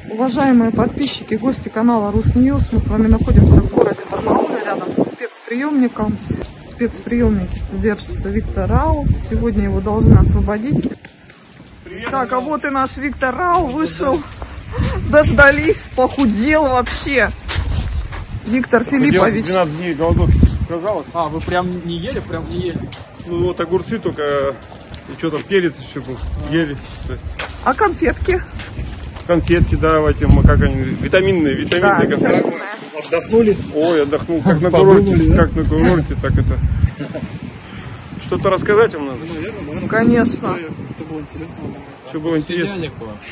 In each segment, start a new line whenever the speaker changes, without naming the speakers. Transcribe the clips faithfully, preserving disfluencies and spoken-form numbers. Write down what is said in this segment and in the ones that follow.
Уважаемые подписчики, гости канала Русньюз, мы с вами находимся в городе Барнауле, рядом со спецприемником. В спецприемнике содержится Виктор Рау. Сегодня его должны освободить. Привет, так, а вот и наш Виктор Рау вышел. Дождались, похудел вообще. Виктор Филиппович.
двенадцать дней голодовки сказалось.
А, вы прям не ели? Прям не ели?
Ну вот огурцы только, и что там, перец еще был, а. ели.
А конфетки?
Конфетки, давайте, мы как они, витаминные, витаминные да, конфетки.
Отдохнули?
Ой, отдохнул, как на курорте, да? Как на курорте, так это. Что-то рассказать вам надо?
Ну, наверное, да.
Конечно.
Что было интересно?
Что было интересно?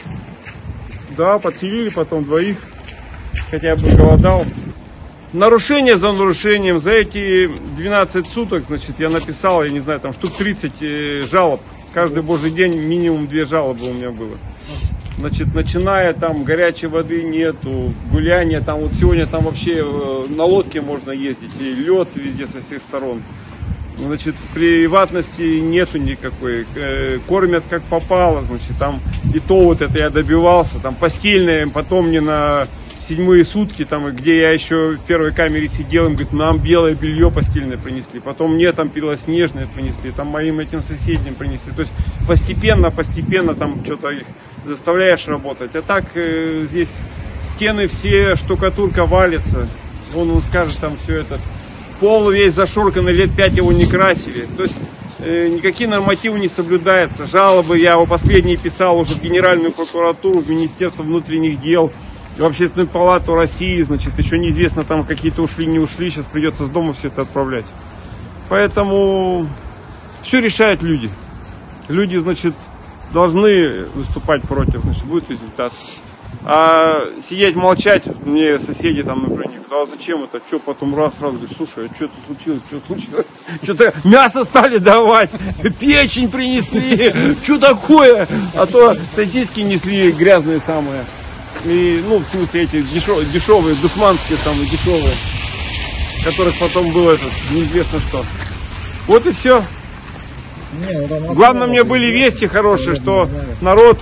Да, подселили потом двоих, хотя бы голодал. Нарушение за нарушением. За эти двенадцать суток, значит, я написал, я не знаю, там штук тридцать э, жалоб. Каждый божий день минимум две жалобы у меня было. Значит, начиная там горячей воды нету, гуляния, там вот сегодня там вообще э, на лодке можно ездить, и лед везде со всех сторон. Значит, приватности нету никакой, э, кормят как попало, значит, там и то вот это я добивался, там постельное, потом мне на седьмые сутки, там, где я еще в первой камере сидел, им говорит, нам белое белье постельное принесли, потом мне там белоснежное принесли, там моим этим соседям принесли, то есть постепенно, постепенно там что-то их заставляешь работать, а так э, здесь стены все, штукатурка валится, вон он скажет там все это, пол весь зашорканный, лет пять его не красили, то есть э, никакие нормативы не соблюдаются, жалобы я его последние писал уже в Генеральную прокуратуру, в Министерство внутренних дел, в Общественную палату России, значит, еще неизвестно, там какие-то ушли, не ушли, сейчас придется с дома все это отправлять. Поэтому все решают люди. Люди, значит, должны выступать против, значит, будет результат. А сидеть молчать, мне соседи там, например, а зачем это, что потом раз, раз, говорю, слушай, а что это случилось, что случилось, что-то мясо стали давать, печень принесли, что такое, а то сосиски несли грязные самые. И, ну, в смысле, эти дешевые, дешевые, душманские самые дешевые, которых потом было этот, неизвестно что. Вот и все. Не, ну, главное, мне были вести хорошие, что народ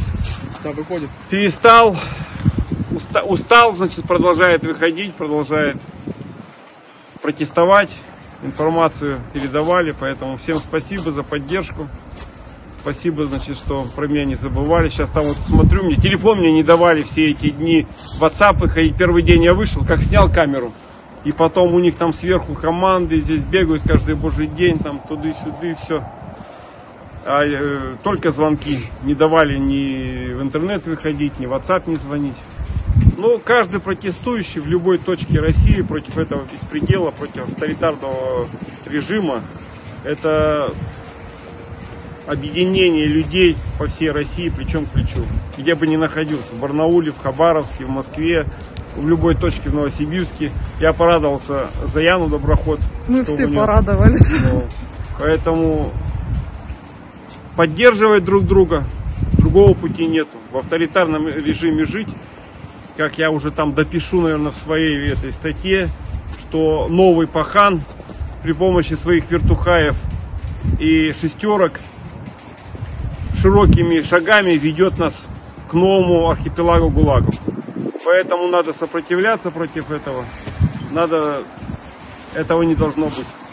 перестал, уста, устал, значит, продолжает выходить, продолжает протестовать. Информацию передавали, поэтому всем спасибо за поддержку. Спасибо, значит, что про меня не забывали. Сейчас там вот смотрю, мне телефон мне не давали все эти дни. WhatsApp выходить. Первый день я вышел, как снял камеру. И потом у них там сверху команды, здесь бегают каждый божий день, там туды-сюды, все. А э, только звонки. Не давали ни в интернет выходить, ни в WhatsApp не звонить. Ну, каждый протестующий в любой точке России против этого беспредела, против авторитарного режима, это объединение людей по всей России плечом к плечу, где бы ни находился, в Барнауле, в Хабаровске, в Москве, в любой точке в Новосибирске. Я порадовался за Яну Доброход.
Мы все порадовались.
Ну, поэтому поддерживать друг друга, другого пути нету. В авторитарном режиме жить, как я уже там допишу, наверное, в своей этой статье, что новый пахан при помощи своих вертухаев и шестерок широкими шагами ведет нас к новому архипелагу ГУЛАГов. Поэтому надо сопротивляться против этого. Надо, этого не должно быть.